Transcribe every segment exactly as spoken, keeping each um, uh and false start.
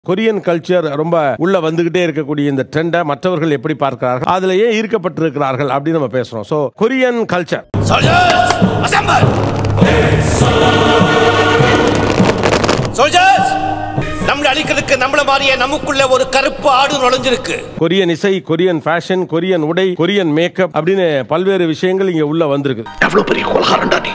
Korean culture ரொம்ப உள்ள வந்துகிட்டே இருக்கக்கூடிய இந்த ட்ரெண்டை மற்றவர்கள் எப்படி பார்க்கிறார்கள், அதுல ஏன் ஈர்க்கப்பட்டிருக்கிறார்கள் அப்படின்னு நம்ம பேசுறோம். So Korean culture. நம்மள அழிக்கிறதுக்கு நம்மள மாதிரியே நமக்குள்ள ஒரு கருப்பு ஆடு நுழைஞ்சிருக்கு. கொரியன் இசை, கொரியன் ஃபேஷன், கொரியன் உடை, கொரியன் மேக்கப் அப்படின்னு பல்வேறு விஷயங்கள் இங்க உள்ள வந்திருக்கு. எவ்வளவு பெரிய கொலகாரண்டா நீ.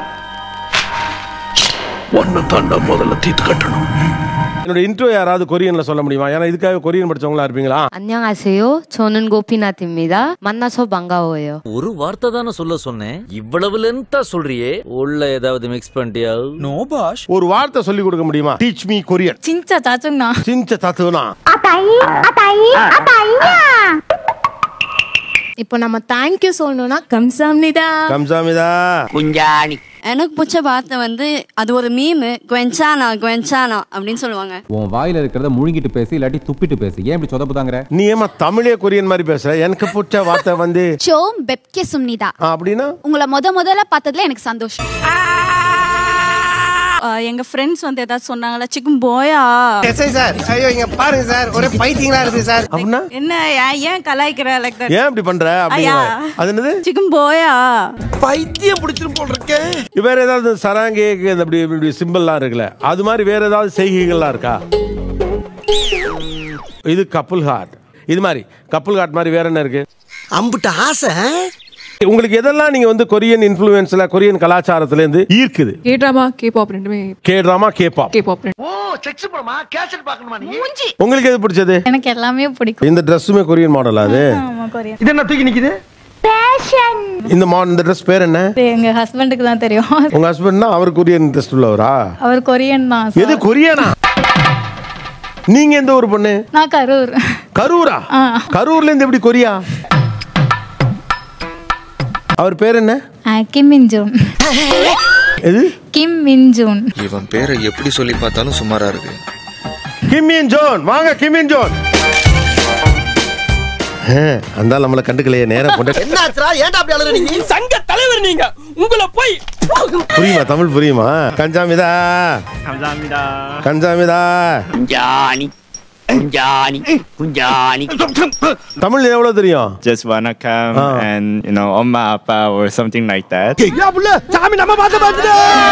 ஒன்னு தாண்டா முதல்ல தீத்து கட்டணும். என்னோட இன்ட்ரோ யாராவது கொரியன்ல சொல்ல முடியுமா? ஏன்னா இதுக்காக கொரியன் படிச்சவங்களா இருப்பீங்களா? 안녕하세요. 저는 고피나트입니다. 만나서 반가워요. ஒரு வார்த்தை தான சொல்ல சொன்னேன். இவ்வளவு லென்த்தா சொல்றியே. உள்ள ஏதாவது மிக்ஸ் பண்ணிட்டியா? நோ பாஷ். ஒரு வார்த்தை சொல்லி கொடுக்க முடியுமா? Teach me Korean. 진짜 짜증나. 진짜 짜증나. 아따이 아따이 아따이야. இப்போ நம்ம தேங்க் யூ சொல்லணும்னா 감사합니다. 감사합니다. குஞ்சாணி. எனக்கு பிடிச்ச வார்த்தை வந்து அது ஒரு மீம், குவென்சானா குவென்சானா அப்படின்னு சொல்லுவாங்க. உன் வாயில இருக்கிறத முழுங்கிட்டு பேசி இல்லாட்டி துப்பிட்டு பேசி. ஏன் இப்படி சொதப்புதாங்கற? நீ ஏமா தமிழே கொரியன் மாதிரி பேசுற? எனக்கு பிடிச்ச வார்த்தை வந்து 좀 뵙겠습니다. அப்படினா உங்களை முத முதல்ல பார்த்ததுல எனக்கு சந்தோஷம். எங்க ஃப்ரெண்ட்ஸ் வந்து ஏதாவது சொன்னாங்களா, சிக்கும் போயா எஸ்ஐ சார், ஐயோ இங்க பாருங்க சார், ஒரே பைத்தியங்களா இருக்கு சார். அப்படினா என்ன ஏன் கலாய்க்கிற லைக் தட்? ஏன் இப்படி பண்ற அப்படிங்க? அது என்னது? சிக்கும் போயா பைத்தியம் பிடிச்சிரும் போல இருக்கே. வேற ஏதாவது சராங்கே அப்படி இப்படி சிம்பிள்லாம் இருக்குல்ல, அது மாதிரி வேற ஏதாவது செய்கைகள்லாம் இருக்கா? இது கப்புல் ஹார்ட். இது மாதிரி கப்புல் ஹார்ட் மாதிரி வேற என்ன இருக்கு? அம்புட்ட ஆசை. உங்களுக்கு எதெல்லாம் நீங்க வந்து கொரியன் இன்ஃப்ளூயன்ஸ்ல, கொரியன் கலாச்சாரத்துல இருந்து ஈர்க்குது? கே டிராமா, கே பாப் ரெண்டுமே. K drama, K pop. K pop. Oh sex படமா, கேசட் பார்க்கணுமா நீ? உங்களுக்கு எது பிடிச்சது? எனக்கு எல்லாமே பிடிக்கும். இந்த Dressமே கொரியன் மாடலா அது? ஆமா கொரியன். இது என்ன தூக்கி நிக்குது? ஃபேஷன். இந்த மாடல், இந்த Dress பேர் என்ன? எங்க ஹஸ்பண்டுக்கு தான் தெரியும். உங்க ஹஸ்பண்ட்னா அவர் கொரியன் இன்ட்ரெஸ்ட் உள்ளவரா? அவர் கொரியன் தான். எது கொரியனா? நீங்க எந்த ஊர் பொண்ணு? நான் கரூர். கரூரா? கரூர்ல இருந்து எப்படி கொரியா? அவர் பேர் என்ன? கிம் மின் ஜூன். எது? கிம் மின் ஜூன். இவன் பேரை எப்படி சொல்லி பார்த்தாலும் சுமாரா இருக்கு. கிம் மின் ஜோன். வாங்க கிம் மின் ஜோன். அந்த நம்மள கண்டுக்கலையே, நேரா போட்டு. என்னாச்சுடா, ஏன்டா அப்படி அலற நீங்க? சங்க தலைவர் நீங்க. உங்களை போய் புரியுமா? தமிழ் புரியுமா? கஞ்சாமிதா கஞ்சாமிதா கஞ்சாமிதா குஞ்சாணி குஞ்சாணி குஞ்சாணி. தமிழ் எவ்வளவு தெரியும்? Just வணக்கம் and you know அம்மா அப்பா or something like that. யா புள்ள சாமி நம்ம பாத்து பாத்துடா.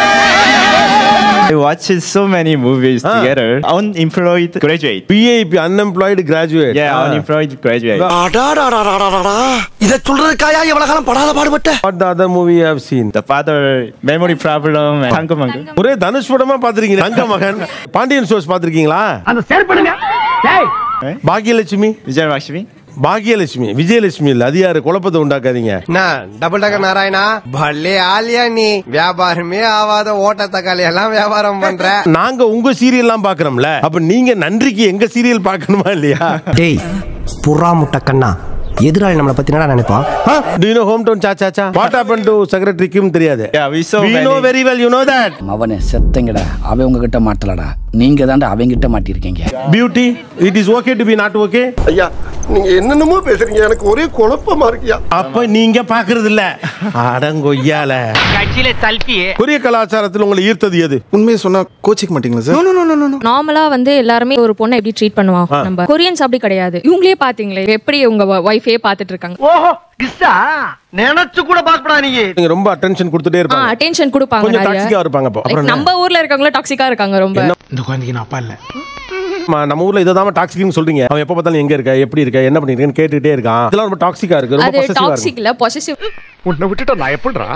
I watched so many movies ah. together. Unemployed graduate. P A P unemployed graduate. Yeah, ah. unemployed graduate. அடடடடடடடா. இத சொல்றதுக்காயா இவ்வளவு காலம் படாத பாடுபட்ட? What the other movie you have seen? The Father, Memory Problem, and Thangamagan. ஒரே தனுஷ் படமா பாத்துறீங்க. தங்கமகன். பாண்டியன் ஸ்டோர்ஸ் பாத்துறீங்களா? அந்த ஷேர் பண்ணுங்க. டேய். பாக்கியலட்சுமி. விஜயலட்சுமி. பாக்கியலட்சுமி. விஜயலட்சுமி இல்ல, அது யாரு? குழப்பத்தை உண்டாக்காதீங்க. டபுள் டக்கர் நாராயணா, பல்லே ஆலியா நீ. வியாபாரமே ஆவாத ஓட்ட தக்காளி எல்லாம் வியாபாரம் பண்ற. நாங்க உங்க சீரியல் எல்லாம் பாக்குறோம்ல, அப்ப நீங்க நன்றிக்கு எங்க சீரியல் பாக்கணுமா இல்லையா? டேய் புறா முட்டை கண்ணா, எதிராளி நம்மளை பத்தி என்ன நினைப்பான்? Do you know hometown cha cha cha? What happened to secretary Kim தெரியாது? Yeah, we saw we many. know very well, you know that. அவனே செத்தங்கடா, அவன் உங்ககிட்ட மாட்டலடா, நீங்க தான்டா அவங்கிட்ட மாட்டிருக்கீங்க. Beauty, it is okay to be not okay? ஐயா நீங்க என்னென்னமோ பேசுறீங்க, எனக்கு ஒரே குழப்பமா இருக்குயா. அப்ப நீங்க பாக்குறது இல்ல. அடங்கொய்யால கட்சியில செல்ஃபி. கொரிய கலாச்சாரத்துல உங்களை ஈர்த்தது எது? உண்மையை சொன்னா கோச்சிக்க மாட்டீங்களா sir? No no no no. நார்மலா வந்து எல்லாரும் ஒரு பொண்ணை எப்படி ட்ரீட் பண்ணுவாங்க, நம்ம கொரியன்ஸ் அப்படி கிடையாது. இவங்களே பாத்தீங்களே எப்படி உங்க வைஃபே பாத்துட்டு இருக்காங்க. ஓஹோ கிஸ்ஸா, நினைச்சு கூட பாக்கடா நீ. நீங்க ரொம்ப அட்டென்ஷன் கொடுத்துட்டே இருப்பாங்க. அட்டென்ஷன் கொடுப்பாங்க. கொஞ்சம் டாக்ஸிக்கா இருப்பாங்க. அப்புறம் நம்ம ஊர்ல இருக்கவங்க டாக்ஸிக்கா இருக்காங்க ரொம்ப. இந்த குழந்தைக்கு நான் அப்பா இல்ல. நம்ம ஊர்ல இததாம டாக்ஸிக்னு சொல்றீங்க. அவன் எப்ப பார்த்தாலும் எங்க இருக்க, எப்படி இருக்க, என்ன பண்ணிருக்கன்னு கேட்டுட்டே இருக்கான். இதெல்லாம் ரொம்ப டாக்ஸிக்கா இருக்கு, ரொம்ப பொசசிவா இருக்கு. டாக்ஸிக் இல்ல, பொசசிவ். உன்னை விட்டுட்ட நான் எப்படிடா?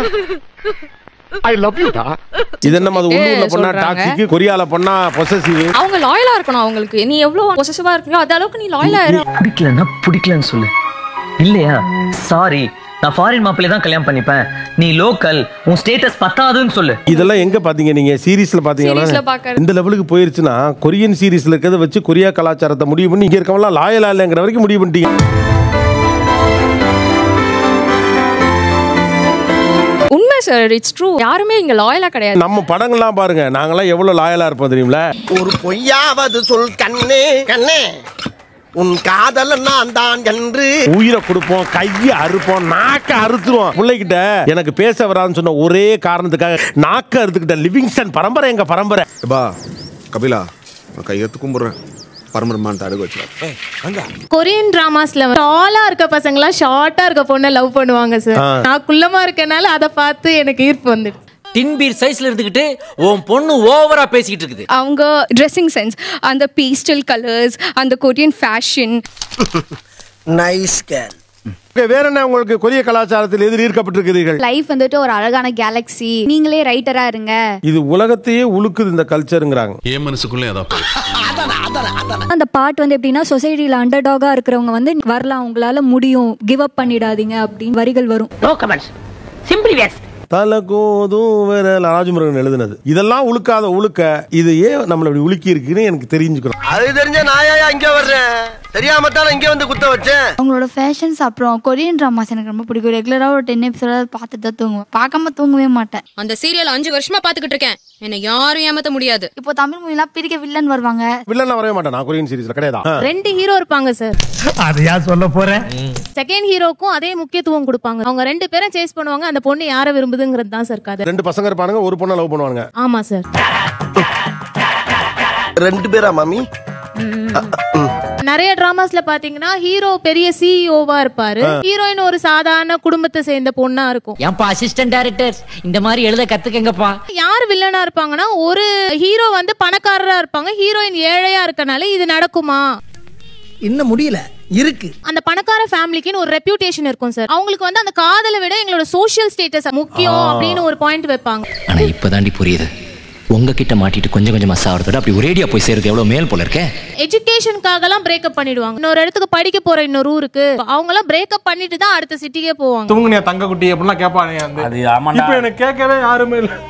I love you டா. இது என்ன அது உள்ளூர்ல பண்ணா டாக்ஸிக், கொரியால பண்ணா பொசசிவ். அவங்க லாயலா இருக்கணும். அவங்களுக்கு நீ எவ்வளவு பொசசிவா இருக்கீங்க அத அளவுக்கு நீ லாயலா இரு. பிடிக்கலன்னா பிடிக்கலன்னு சொல்லு. இல்லையா சாரி, நான் ஃபாரின் மாப்பிள்ளை தான் கல்யாணம் பண்ணிப்பேன், நீ லோக்கல், உன் ஸ்டேட்டஸ் பத்தாதுன்னு சொல்லு. இதெல்லாம் எங்க பாத்தீங்க நீங்க? சீரிஸ்ல பாத்தீங்கன்னா இந்த லெவலுக்கு போயிருச்சுன்னா கொரியன் சீரிஸ்ல இருக்கிறத வச்சு கொரியா கலாச்சாரத்தை முடிவு பண்ணி இங்க இருக்கவங்க லாயலா இல்லங்கிற வரைக்கும் முடிவு பண்ணிட்டீங்க. உண்மை சார், இட்ஸ் ட்ரூ. யாருமே இங்க லாயலா கிடையாது. நம்ம படங்கள்லாம் பாருங்க, நாங்கெல்லாம் எவ்வளவு லாயலா இருப்போம் தெரியுங்களா? ஒரு பொய்யாவது சொல் கண்ணே கண்ணே, உன் காதல நான் தான் என்று உயிரை கொடுப்போம், கையை அறுப்போம், நாக்க அறுத்துருவோம். பிள்ளைகிட்ட எனக்கு பேச வராதுன்னு சொன்ன ஒரே காரணத்துக்காக நாக்க அறுத்துக்கிட்ட லிவிங்ஸ்டன் பரம்பரை எங்க பரம்பரை. பா கபிலா, கையெழுத்து கும்பிடுறேன். பரமரமான அழுக வச்சிருவாங்க. கொரியன் டிராமாஸ்ல டாலா இருக்க பசங்களா ஷார்ட்டா இருக்க பொண்ணை லவ் பண்ணுவாங்க சார். நான் குள்ளமா இருக்கனால அதை பார்த்து எனக்கு ஈர்ப்பு வந்துடுச்சு. டின்பீர் சைஸ்ல இருந்துகிட்டு உன் பொண்ணு ஓவரா பேசிக்கிட்டு இருக்குது. அவங்க ட்ரெஸ்ஸிங் சென்ஸ், அந்த பீஸ்டல் கலர்ஸ், அந்த கொரியன் ஃபேஷன். Nice girl. வேற என்ன உங்களுக்கு கொரிய கலாச்சாரத்தில் எதிர் ஈர்க்கப்பட்டிருக்கிறீர்கள்? லைஃப் வந்துட்டு ஒரு அழகான கேலக்ஸி, நீங்களே ரைட்டரா இருங்க. இது உலகத்தையே உலுக்குது இந்த கல்ச்சருங்கிறாங்க. என் மனசுக்குள்ளே அதான் அந்த பாட்டு வந்து எப்படின்னா, சொசைட்டில அண்டர் டாகா இருக்கிறவங்க வந்து வரலாம், உங்களால முடியும், கிவ் அப் பண்ணிடாதீங்க அப்படின்னு வரிகள் வரும். No comments, simply waste. தலகோதும் வேற ராஜமுருகன் எழுதுனது. இதெல்லாம் உழுக்காத உழுக்க இது ஏன் நம்மள இப்படி உலுக்கி இருக்குன்னு எனக்கு தெரிஞ்சுக்கணும். அது தெரிஞ்ச நாயா இங்க வர்றேன், தெரியாம தான் இங்க வந்து குத்த வச்சேன். அவங்களோட ஃபேஷன்ஸ் அப்புறம் கொரியன் டிராமாஸ் எனக்கு ரொம்ப பிடிக்கும். ரெகுலரா ஒரு டென் எபிசோட் பார்த்துட்டு தான் தூங்குவேன், பார்க்காம தூங்கவே மாட்டேன். அந்த சீரியல் அஞ்சு வருஷமா பாத்துக்கிட்டு இருக்கேன், என்ன யாரும் ஏமாத்த முடியாது. இப்போ தமிழ் மூவிலாம் பிரிக்க வில்லன் வருவாங்க. வில்லன் வரவே மாட்டேன் நான் கொரியன் சீரிஸ்ல, கிடையாது. ரெண்டு ஹீரோ இருப்பாங்க சார். அது யார் சொல்ல போறேன்? செகண்ட் ஹீரோக்கும் அதே முக்கியத்துவம் கொடுப்பாங்க. அவங்க ரெண்டு பேரும் சேஸ் பண்ணுவாங்க, அந்த பொண்ணு யாரை விரும்புதுங்கிறது தான் சார் கதை. ரெண்டு பசங்க இருப்பாங்க, ஒரு பொண்ணை லவ் பண்ணுவாங்க. ஆமா சார். ரெண்டு பேரா மாமி? நிறைய டிராமாஸ்ல பாத்தீங்கன்னா ஹீரோ பெரிய சிஇஓவா இருப்பாரு, ஹீரோயின் ஒரு சாதாரண குடும்பத்தை சேர்ந்த பொண்ணா இருக்கும். ஏன்பா அசிஸ்டன்ட் டைரக்டர்ஸ் இந்த மாதிரி எழுத கத்துக்கங்கப்பா. யார் வில்லனா இருப்பாங்கன்னா, ஒரு ஹீரோ வந்து பணக்காரரா இருப்பாங்க, ஹீரோயின் ஏழையா இருக்கனால இது நடக்குமா? இன்னும் முடியல இருக்கு. அந்த பணக்கார ஃபேமிலிக்குன்னு ஒரு ரெப்யூட்டேஷன் இருக்கும் சார். அவங்களுக்கு வந்து அந்த காதலை விட எங்களோட சோஷியல் ஸ்டேட்டஸ் முக்கியம் அப்படின்னு ஒரு பாயிண்ட் வைப்பாங்க. ஆனா இப்பதாண்டி புரியுது, உங்ககிட்ட மாட்டிட்டு கொஞ்சம் கொஞ்சமா சாவறதோட அப்படி ஒரேடியா போய் சேருது எவ்வளவு மேல் போல இருக்கே. எஜுகேஷனுக்காக எல்லாம் பிரேக்கப் பண்ணிடுவாங்க. இன்னொரு இடத்துக்கு படிக்க போற இன்னொரு ஊருக்கு அவங்க எல்லாம் பிரேக்கப் பண்ணிட்டு தான் அடுத்த சிட்டிக்கே போவாங்க. தூங்குனியா தங்க குட்டி அப்படிலாம் கேட்பாங்க. அது ஆமாடா, இப்போ எனக்கு கேட்கவே யாருமே இல்ல.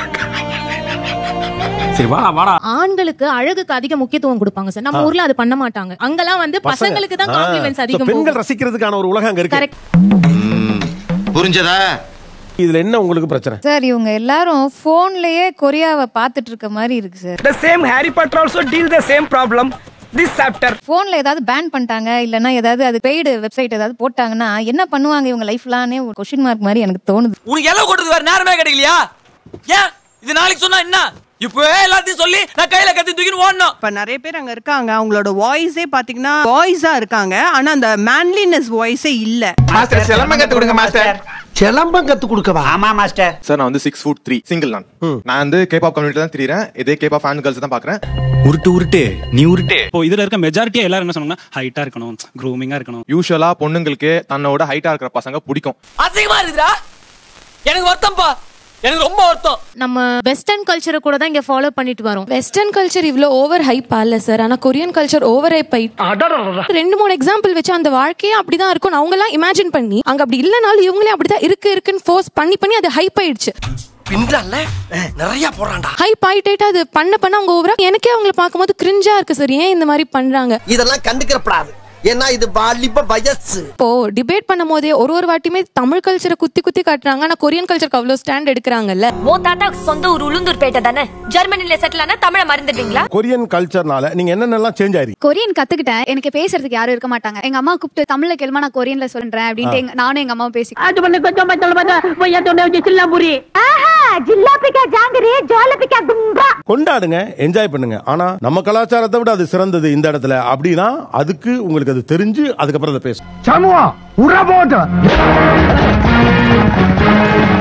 சரி வாடா வாடா. ஆண்களுக்கு அழகுக்கு அதிக முக்கியத்துவம் கொடுப்பாங்க சார். நம்ம ஊர்ல அது பண்ண மாட்டாங்க. அங்கெல்லாம் வந்து பசங்களுக்கு தான் காம்ப்ளிமெண்ட்ஸ் அதிகம். பெண்கள் ரசிக்கிறதுக்கான ஒரு உலகம் அங்க இருக்கு. புரிஞ்சதா? இதுல என்ன உங்களுக்கு பிரச்சனை சார்? இவங்க எல்லாரும் போன்லயே கொரியாவை பார்த்துட்டு இருக்க மாதிரி இருக்கு sir. The same Harry Potter also deal the same problem. This chapter. போன்ல ஏதாவது பேன் பண்ணிட்டாங்க இல்லனா ஏதாவது அது பெய்டு வெப்சைட் ஏதாவது போட்டாங்கன்னா என்ன பண்ணுவாங்க இவங்க லைஃப்லானே ஒரு क्वेश्चन மார்க் மாதிரி எனக்கு தோணுது. உனக்கு எல்லாம் கொட்டது வேற நேரமே கிடைக்கலையா? ஏன் இது நாளைக்கு சொன்னா என்ன? இப்போ எல்லாத்தையும் சொல்லி நான் கையில கத்தி தூக்கின்னு ஓடணும். இப்ப நிறைய பேர் அங்க இருக்காங்க, அவங்களோட வாய்ஸே பாத்தீங்கன்னா வாய்ஸா இருக்காங்க, ஆனா அந்த மேன்லினஸ் வாய்ஸே இல்ல. மாஸ்டர் சிலம்பம் கத்து கொடுங்க மாஸ்டர். சிலம்பம் கத்து கொடுக்கவா? ஆமா மாஸ்டர். சார் நான் வந்து சிக்ஸ் ஃபுட் த்ரீ சிங்கிள் நான் நான் வந்து கேபாப் கம்யூனிட்டி தான் திரியறேன். இதே கேபாப் ஃபேன் கேர்ள்ஸ் தான் பாக்குறேன். உருட்டு உருட்டு நீ உருட்டு. இப்போ இதுல இருக்க மெஜாரிட்டி எல்லாரும் என்ன சொன்னாங்கன்னா ஹைட்டா இருக்கணும், க்ரூமிங்கா இருக்கணும். யூசுவலா பொண்ணுங்களுக்கு தன்னோட ஹைட்டா இருக்கிற பசங்க பிடிக்கும். அதிகமா இருக்குடா, எனக்கு வருத்தம்பா, எனக்கு ரொம்ப வருத்தம். நம்ம வெஸ்டர்ன் கல்ச்சரை கூட தான் இங்க ஃபாலோ பண்ணிட்டு வரோம். வெஸ்டர்ன் கல்ச்சர் இவ்ளோ ஓவர் ஹைப் ஆல சார், ஆனா கொரியன் கல்ச்சர் ஓவர் ஹைப் ஆயிட்டு. ரெண்டு மூணு எக்ஸாம்பிள் வச்சு அந்த வாழ்க்கையே அப்படிதான் இருக்கும் அவங்க எல்லாம் இமேஜின் பண்ணி, அங்க அப்படி இல்லனாலும் இவங்களே அப்படிதான் இருக்கு இருக்குன்னு ஃபோர்ஸ் பண்ணி பண்ணி அது ஹைப் ஆயிடுச்சு. பின்றால நிறைய போறான்டா. ஹைப் ஆயிட்டே அது பண்ண பண்ண அவங்க ஓவரா எனக்கே அவங்கள பாக்கும்போது கிரிஞ்சா இருக்கு சார். ஏன் இந்த மாதிரி பண்றாங்க? இதெல்லாம் கண்டுக்கறப்படாது. ஏன்னா இது வாலிப வயசு. இப்போ டிபேட் பண்ணும் போதே ஒரு ஒரு வாட்டியுமே தமிழ் கல்ச்சரை குத்தி குத்தி காட்டுறாங்க, ஆனா கொரியன் கல்ச்சருக்கு அவ்வளவு ஸ்டாண்ட் எடுக்கிறாங்கல்ல. ஓ தாத்தா சொந்த ஊர் உளுந்தூர்பேட்டை தானே, ஜெர்மனில செட்டில் ஆனா தமிழ மறந்துடுவீங்களா? கொரியன் கல்ச்சர்னால நீங்க என்னென்னலாம் சேஞ்ச் ஆயிருக்கு? கொரியன் கத்துக்கிட்டேன், எனக்கு பேசுறதுக்கு யாரும் இருக்க மாட்டாங்க. எங்க அம்மா கூப்பிட்டு தமிழ்ல கேளுமா நான் கொரியன்ல சொல்றேன் அப்படின்ட்டு நானும் எங்க அம்மாவும் பேசி அது பண்ண கொஞ்சம் மத்தல மத்த போய் அதோட சில்லாபுரி ஆஹா ஜில்லாபிகா ஜாங்கரி ஜோலபிகா கும்பா கொண்டாடுங்க, என்ஜாய் பண்ணுங்க. ஆனா நம்ம கலாச்சாரத்தை விட அது சிறந்தது இந்த இடத்துல அப்படின்னா அதுக்கு உங்களுக்கு அது தெரிஞ்சு அதுக்கப்புறம் அதை பேசும். சமூகம் உறவோடு